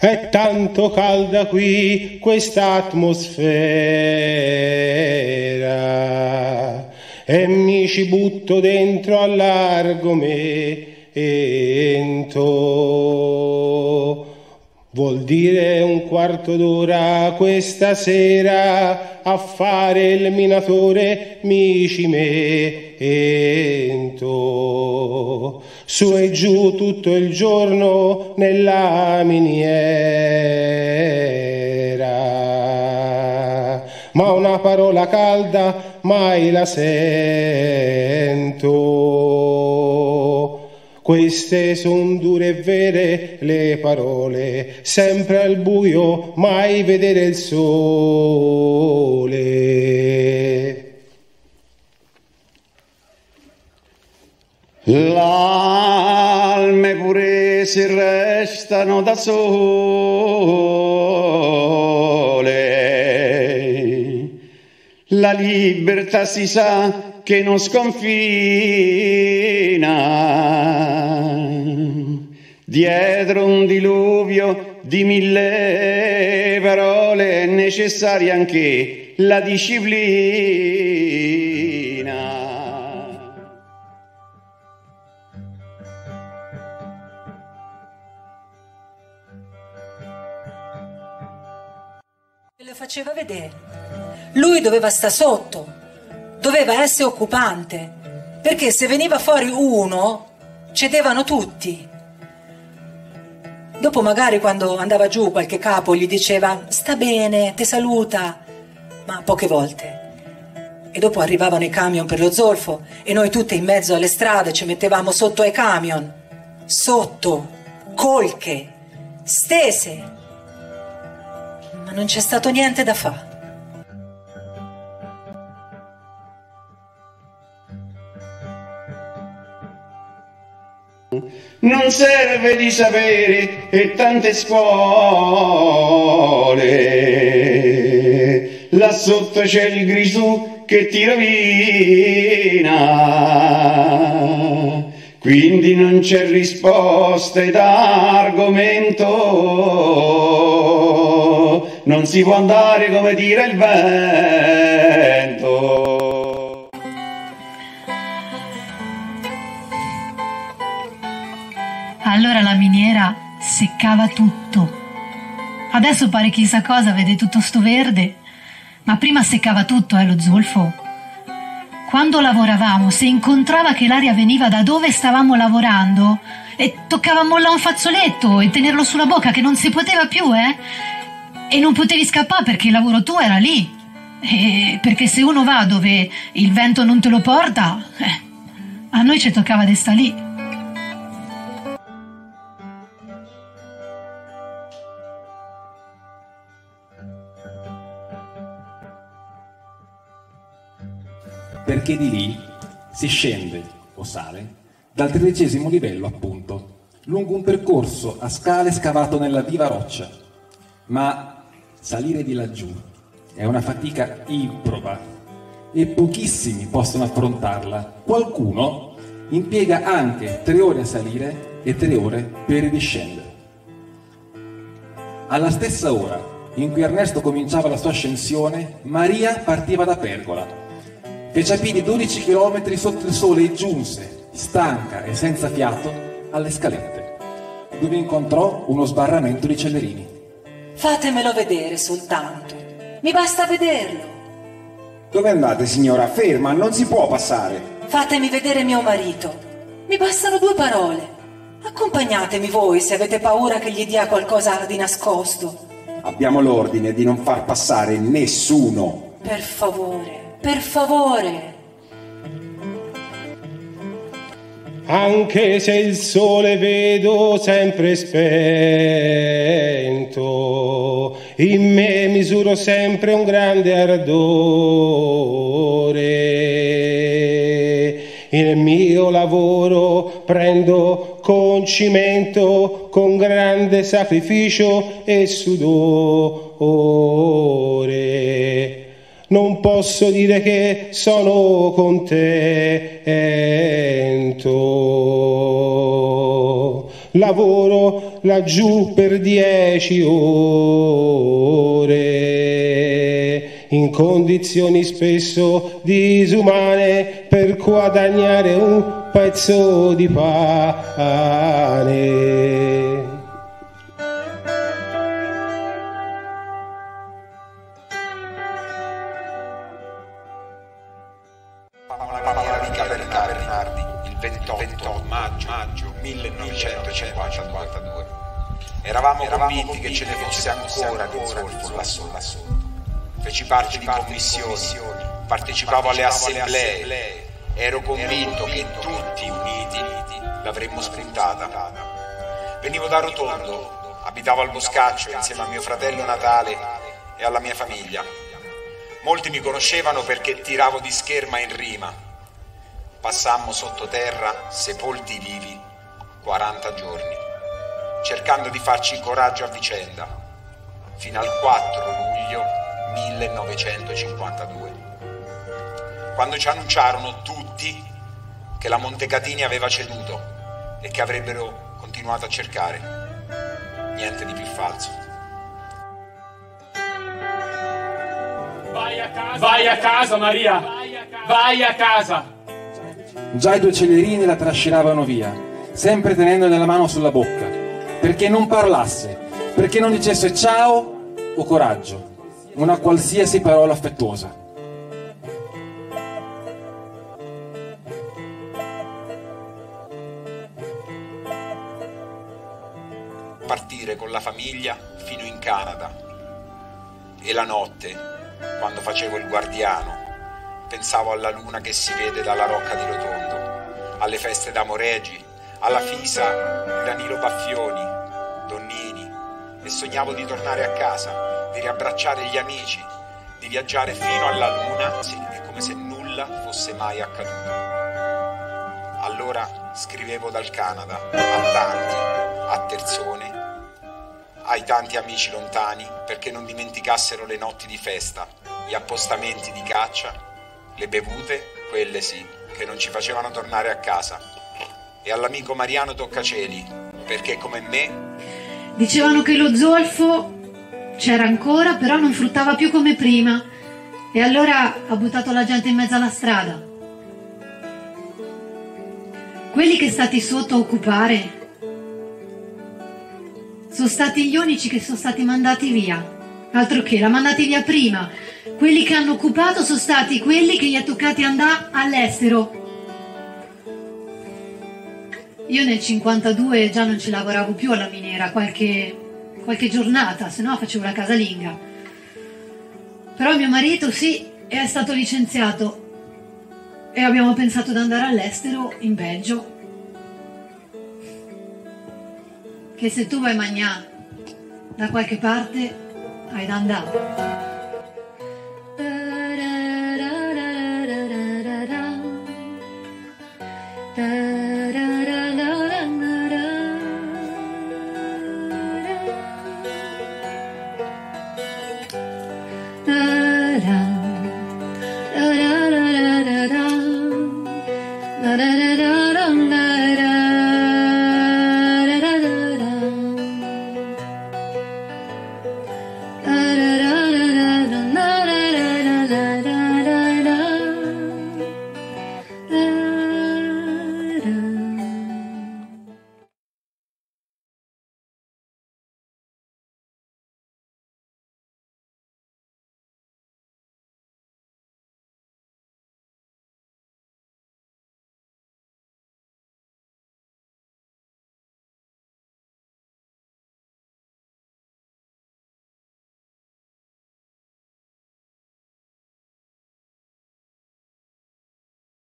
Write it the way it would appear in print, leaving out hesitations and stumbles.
È tanto calda qui questa atmosfera e mi ci butto dentro all'argomento. Vuol dire un quarto d'ora questa sera a fare il minatore mi ci metto. Su e giù tutto il giorno nella miniera, ma una parola calda mai la sento. Queste son dure e vere le parole, sempre al buio, mai vedere il sole. L'alme pure si restano da sole, la libertà si sa che non sconfina, dietro un diluvio di mille parole è necessaria anche la disciplina. Le faceva vedere. Lui doveva stare sotto, doveva essere occupante, perché se veniva fuori uno cedevano tutti. Dopo magari quando andava giù qualche capo gli diceva sta bene, ti saluta, ma poche volte. E dopo arrivavano i camion per lo zolfo e noi tutte in mezzo alle strade ci mettevamo sotto ai camion, sotto, colche, stese. Ma non c'è stato niente da fare. Non serve di sapere e tante scuole, là sotto c'è il grisù che ti rovina, quindi non c'è risposta ed argomento, non si può andare come tira il vento. Allora la miniera seccava tutto. Adesso pare chissà cosa, vede tutto sto verde. Ma prima seccava tutto, lo zolfo. Quando lavoravamo, se incontrava che l'aria veniva da dove stavamo lavorando, e toccava mollare un fazzoletto e tenerlo sulla bocca, che non si poteva più, E non potevi scappare perché il lavoro tuo era lì. Perché se uno va dove il vento non te lo porta, a noi ci toccava di sta lì. Perché di lì si scende, o sale, dal 13° livello appunto, lungo un percorso a scale scavato nella viva roccia. Ma salire di laggiù è una fatica improba e pochissimi possono affrontarla. Qualcuno impiega anche 3 ore a salire e 3 ore per ridiscendere. Alla stessa ora in cui Ernesto cominciava la sua ascensione, Maria partiva da Pergola. Fece a piedi 12 chilometri sotto il sole e giunse, stanca e senza fiato, alle scalette, dove incontrò uno sbarramento di Cellerini. Fatemelo vedere soltanto, mi basta vederlo. Dove andate, signora? Ferma, non si può passare. Fatemi vedere mio marito, mi bastano 2 parole. Accompagnatemi voi se avete paura che gli dia qualcosa di nascosto. Abbiamo l'ordine di non far passare nessuno. Per favore. Per favore. Anche se il sole vedo sempre spento, in me misuro sempre un grande ardore. Il mio lavoro prendo con cimento, con grande sacrificio e sudore. Non posso dire che sono contento. Lavoro laggiù per 10 ore, in condizioni spesso disumane, per guadagnare un pezzo di pane. Il 28 maggio 1952. Eravamo convinti che ce ne fosse ancora di zolfo là sotto. Feci parte di commissioni, partecipavo alle assemblee, ero convinto che tutti uniti l'avremmo spuntata. Venivo da Rotondo, abitavo al Boscaccio insieme a mio fratello Natale e alla mia famiglia. Molti mi conoscevano perché tiravo di scherma in rima. Passammo sottoterra, sepolti vivi, 40 giorni, cercando di farci coraggio a vicenda, fino al 4 luglio 1952, quando ci annunciarono tutti che la Montecatini aveva ceduto e che avrebbero continuato a cercare. Niente di più falso. Vai a casa, Maria, vai a casa. Già i due celerini la trascinavano via, sempre tenendo la mano sulla bocca, perché non parlasse, perché non dicesse ciao o coraggio, una qualsiasi parola affettuosa. Partire con la famiglia fino in Canada, e la notte, quando facevo il guardiano, pensavo alla luna che si vede dalla Rocca di Rotondo, alle feste d'Amoregi, alla Fisa di Danilo Baffioni, Donnini, e sognavo di tornare a casa, di riabbracciare gli amici, di viaggiare fino alla luna, e come se nulla fosse mai accaduto. Allora scrivevo dal Canada a tanti, a Terzone, ai tanti amici lontani, perché non dimenticassero le notti di festa, gli appostamenti di caccia, le bevute, quelle sì, che non ci facevano tornare a casa. E all'amico Mariano Toccaceli, perché come me... Dicevano che lo zolfo c'era ancora, però non fruttava più come prima. E allora ha buttato la gente in mezzo alla strada. Quelli che stati sotto a occupare sono stati gli unici che sono stati mandati via. Altro che, l'ha mandati via prima. Quelli che hanno occupato sono stati quelli che gli è toccati andare all'estero. Io nel 52 già non ci lavoravo più alla miniera, qualche giornata, se no facevo la casalinga. Però mio marito sì, è stato licenziato e abbiamo pensato di andare all'estero, in Belgio. Che se tu vai a mangiare da qualche parte hai da andare. Da da da da da da.